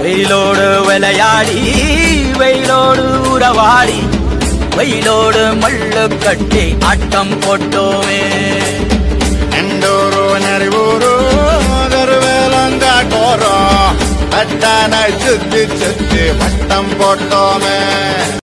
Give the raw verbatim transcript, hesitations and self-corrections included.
வெயிலோடு விளையாடி வெயிலோடு உறவாடி வெயிலோடு மல்லு கட்டி ஆட்டம் போட்டோமே. எண்டூரு நெறிவூரு கருவேலங்காட்டோரம் அட்டான சுத்தி சுத்தி வட்டம் போட்டோமே.